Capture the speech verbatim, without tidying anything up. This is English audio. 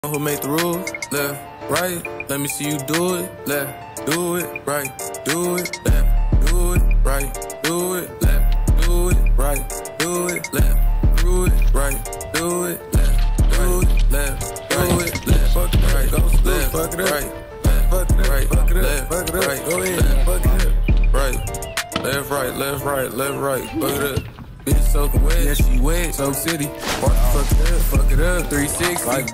Who made the rules? Left, right, let me see you do it. Left, do it, right, do it, left, do it, right, do it, left, do it, right, do it, left, do it, right, do it, left, do it, left, do it, left, fuck it, right, go left, fuck it, right, fuck it, right, fuck it, left, fuck it, right, go ahead, fuck it, right, left, right, left, right, left, right, fuck it up. Bitch soaking wet, yeah she wet, Soak City, fuck it up, fuck it up, three sixty.